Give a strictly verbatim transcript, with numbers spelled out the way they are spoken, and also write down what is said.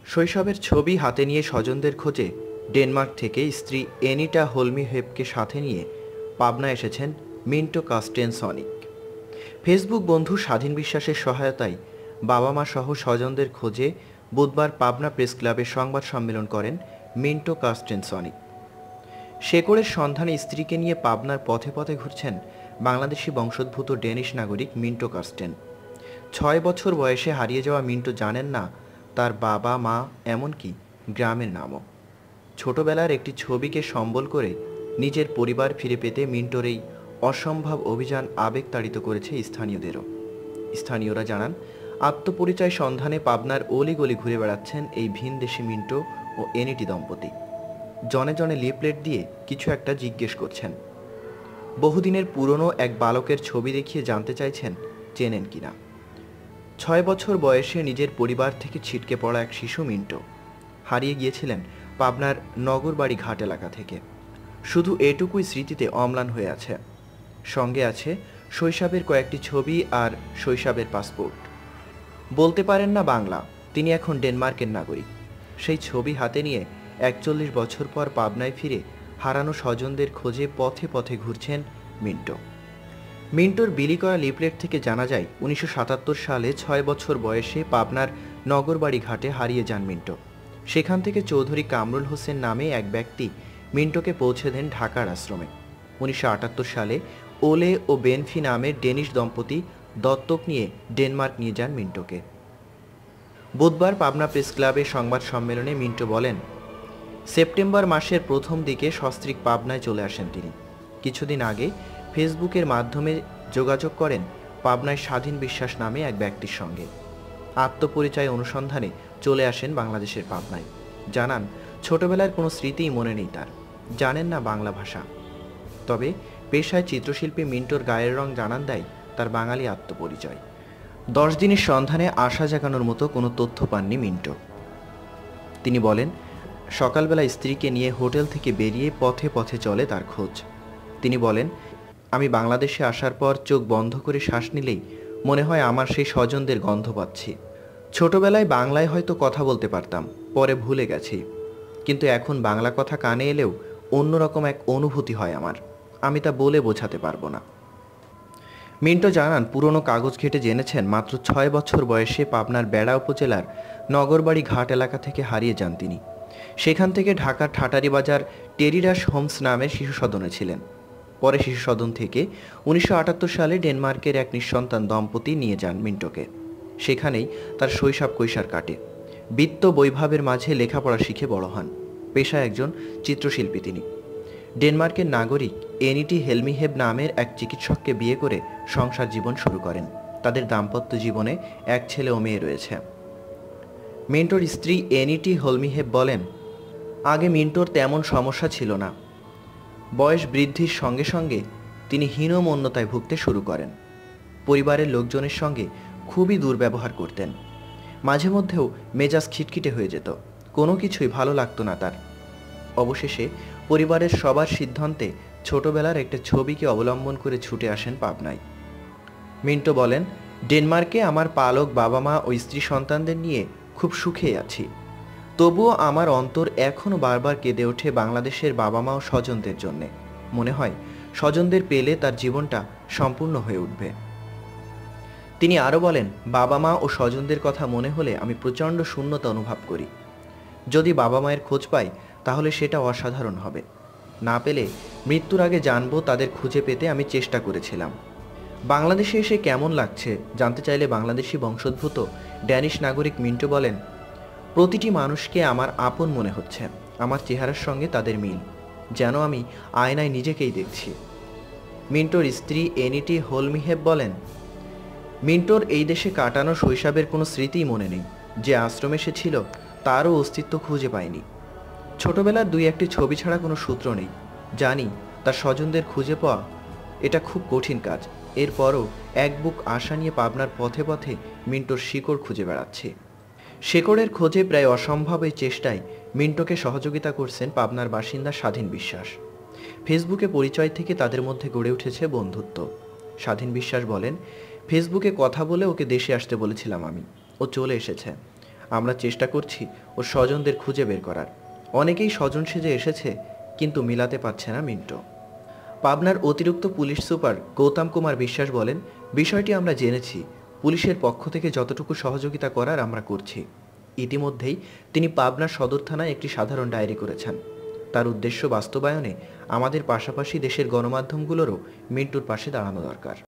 শৈশবের ছবি হাতে নিয়ে স্বজনদের খোঁজে ডেনমার্ক থেকে স্ত্রী এনিটা হোলমিহেবকে সাথে নিয়ে পাবনা এসেছেন মিন্টো কাস্টেনসনিক। ফেসবুক বন্ধু স্বাধীন বিশ্বাসের সহায়তায় বাবা মা সহ স্বজনদের খোঁজে বুধবার পাবনা প্রেস ক্লাবে সংবাদ সম্মেলন করেন মিন্টো কাস্টেনসনিক। শেকড়ের সন্ধানে স্ত্রীকে নিয়ে পাবনার পথে পথে ঘুরছেন বাংলাদেশি বংশোদ্ভূত ডেনিশ নাগরিক মিন্টো কাস্টেন। ছয় বছর বয়সে হারিয়ে যাওয়া মিন্টো জানেন না তার বাবা মা এমনকি গ্রামের নামও। ছোটবেলার একটি ছবিকে সম্বল করে নিজের পরিবার ফিরে পেতে মিন্টোর এই অসম্ভব অভিযান আবেগতাড়িত করেছে স্থানীয়দেরও। স্থানীয়রা জানান, আত্মপরিচয় সন্ধানে পাবনার অলিগলি ঘুরে বেড়াচ্ছেন এই ভিনদেশি মিন্টো ও এনিটি দম্পতি। জনে জনে লিফলেট দিয়ে কিছু একটা জিজ্ঞেস করছেন। বহুদিনের পুরনো এক বালকের ছবি দেখিয়ে জানতে চাইছেন চেনেন কিনা। ছয় বছর বয়সে নিজের পরিবার থেকে ছিটকে পড়া এক শিশু মিন্টো হারিয়ে গিয়েছিলেন পাবনার নগরবাড়ি ঘাট এলাকা থেকে। শুধু এটুকুই স্মৃতিতে অম্লান হয়ে আছে। সঙ্গে আছে শৈশবের কয়েকটি ছবি আর শৈশবের পাসপোর্ট। বলতে পারেন না বাংলা, তিনি এখন ডেনমার্কের নাগরিক। সেই ছবি হাতে নিয়ে একচল্লিশ বছর পর পাবনায় ফিরে হারানো স্বজনদের খোঁজে পথে পথে ঘুরছেন মিন্টো। মিন্টোর বিলি করা লিফলেট থেকে জানা যায় উনিশশো সাতাত্তর সালে ছয় বছর বয়সে পাবনার নগরবাড়ি ঘাটে হারিয়ে যান মিন্টো। সেখান থেকে চৌধুরী কামরুল হোসেন নামে এক ব্যক্তি মিন্টোকে পৌঁছে দেন ঢাকার আশ্রমে। উনিশশো আটাত্তর সালে ওলে ও বেনফি নামের ডেনিশ দম্পতি দত্তক নিয়ে ডেনমার্ক নিয়ে যান মিন্টোকে। বুধবার পাবনা প্রেস ক্লাবে সংবাদ সম্মেলনে মিন্টো বলেন, সেপ্টেম্বর মাসের প্রথম দিকে সস্ত্রীক পাবনায় চলে আসেন তিনি। কিছুদিন আগে ফেসবুকের মাধ্যমে যোগাযোগ করেন পাবনায় স্বাধীন বিশ্বাস নামে এক ব্যক্তির সঙ্গে। আত্মপরিচয় অনুসন্ধানে চলে আসেন বাংলাদেশের পাবনায়। জানান, ছোটবেলার কোনো স্মৃতিই মনে নেই তার, জানেন না বাংলা ভাষা। তবে পেশায় চিত্রশিল্পী মিন্টোর গায়ের রং জানান দেয় তার বাঙালি আত্মপরিচয়। দশ দিনের সন্ধানে আশা জাগানোর মতো কোনো তথ্য পাননি মিন্টো। তিনি বলেন, সকালবেলা স্ত্রীকে নিয়ে হোটেল থেকে বেরিয়ে পথে পথে চলে তার খোঁজ। তিনি বলেন, আমি বাংলাদেশে আসার পর চোখ বন্ধ করে শ্বাস নিলেই মনে হয় আমার সেই স্বজনদের গন্ধ পাচ্ছি। ছোটবেলায় বাংলায় হয়তো কথা বলতে পারতাম, পরে ভুলে গেছি, কিন্তু এখন বাংলা কথা কানে এলেও অন্যরকম এক অনুভূতি হয় আমার, আমি তা বলে বোঝাতে পারবো না। মিন্টো জানান, পুরনো কাগজ ঘেটে জেনেছেন মাত্র ছয় বছর বয়সে পাবনার বেড়া উপজেলার নগরবাড়ি ঘাট এলাকা থেকে হারিয়ে যান তিনি। সেখান থেকে ঢাকার ঠাটারি বাজার টেরিডাস হোমস নামের শিশু সদনে ছিলেন। পরে শিশু সদন থেকে উনিশশো আটাত্তর সালে ডেনমার্কের এক নিঃসন্তান দম্পতি নিয়ে যান মিন্টোকে। সেখানেই তার শৈশব কৈশোর কাটে। বিত্ত বৈভবের মাঝে লেখাপড়া শিখে বড় হন। পেশায় একজন চিত্রশিল্পী তিনি। ডেনমার্কের নাগরিক এনিটি হেলমিহেব নামের এক চিকিৎসককে বিয়ে করে সংসার জীবন শুরু করেন। তাদের দাম্পত্য জীবনে এক ছেলে ও মেয়ে রয়েছে। মিন্টোর স্ত্রী এনিটি হোলমিহেব বলেন, আগে মিন্টোর তেমন সমস্যা ছিল না। বয়স বৃদ্ধির সঙ্গে সঙ্গে তিনি হীনমন্যতায় ভুগতে শুরু করেন। পরিবারের লোকজনের সঙ্গে খুবই দুর্ব্যবহার করতেন। মাঝে মধ্যেও মেজাজ খিটখিটে হয়ে যেত, কোনো কিছুই ভালো লাগতো না তার। অবশেষে পরিবারের সবার সিদ্ধান্তে ছোটবেলার একটা ছবিকে অবলম্বন করে ছুটে আসেন পাবনায়। মিন্টো বলেন, ডেনমার্কে আমার পালক বাবা মা ও স্ত্রী সন্তানদের নিয়ে খুব সুখে আছি। তবুও আমার অন্তর এখনও বারবার কেঁদে ওঠে বাংলাদেশের বাবা মা ও স্বজনদের জন্যে। মনে হয় স্বজনদের পেলে তার জীবনটা সম্পূর্ণ হয়ে উঠবে। তিনি আরও বলেন, বাবা মা ও স্বজনদের কথা মনে হলে আমি প্রচণ্ড শূন্যতা অনুভব করি। যদি বাবা মায়ের খোঁজ পাই তাহলে সেটা অসাধারণ হবে। না পেলে মৃত্যুর আগে জানবো তাদের খুঁজে পেতে আমি চেষ্টা করেছিলাম। বাংলাদেশে এসে কেমন লাগছে জানতে চাইলে বাংলাদেশি বংশোদ্ভূত ড্যানিশ নাগরিক মিন্টো বলেন, প্রতিটি মানুষকে আমার আপন মনে হচ্ছে, আমার চেহারার সঙ্গে তাদের মিল, যেন আমি আয়নায় নিজেকেই দেখছি। মিন্টোর স্ত্রী এনিটি হোলমিহেব বলেন, মিন্টোর এই দেশে কাটানো শৈশবের কোনো স্মৃতিই মনে নেই। যে আশ্রমে সে ছিল তারও অস্তিত্ব খুঁজে পায়নি। ছোটবেলার দুই একটি ছবি ছাড়া কোনো সূত্র নেই। জানি তার স্বজনদের খুঁজে পাওয়া এটা খুব কঠিন কাজ। এরপরও এক বুক আশা নিয়ে পাবনার পথে পথে মিন্টোর শিকড় খুঁজে বেড়াচ্ছে। শেকড়ের খোঁজে প্রায় অসম্ভব এই চেষ্টায় মিন্টোকে সহযোগিতা করছেন পাবনার বাসিন্দা স্বাধীন বিশ্বাস। ফেসবুকে পরিচয় থেকে তাদের মধ্যে গড়ে উঠেছে বন্ধুত্ব। স্বাধীন বিশ্বাস বলেন, ফেসবুকে কথা বলে ওকে দেশে আসতে বলেছিলাম আমি, ও চলে এসেছে। আমরা চেষ্টা করছি ওর স্বজনদের খুঁজে বের করার। অনেকেই স্বজন সেজে এসেছে, কিন্তু মিলাতে পারছে না মিন্টো। পাবনার অতিরিক্ত পুলিশ সুপার গৌতম কুমার বিশ্বাস বলেন, বিষয়টি আমরা জেনেছি, পুলিশের পক্ষ থেকে যতটুকু সহযোগিতা করার আমরা করছি। ইতিমধ্যেই তিনি পাবনা সদর থানায় একটি সাধারণ ডায়েরি করেছেন। তার উদ্দেশ্য বাস্তবায়নে আমাদের পাশাপাশি দেশের গণমাধ্যমগুলোরও মিন্টুর পাশে দাঁড়ানো দরকার।